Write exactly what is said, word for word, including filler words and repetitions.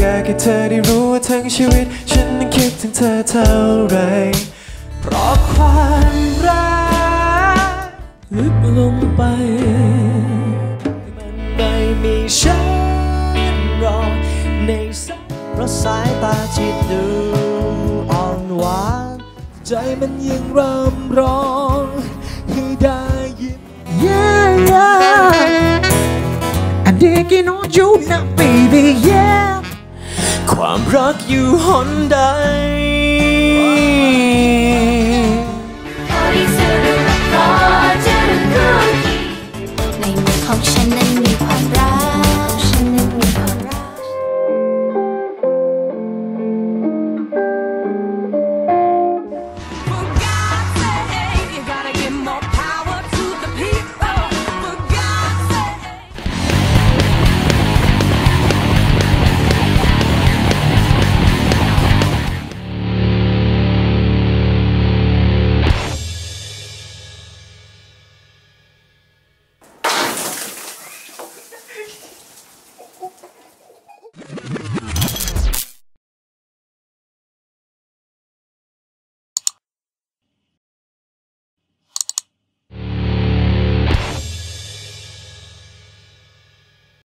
อยากให้เธอได้รู้ว่าทั้งชีวิตฉันนั้นคิดถึงเธอเท่าไรเพราะความรักลึกลงไปมันไม่มีฉันรอในสายเพราะสายตาที่ดูอ่อนหวานใจมันยังรำร้องให้ได้ยิน Yeah yeah I'm digging on you now baby yeah ความรักอยู่หนใด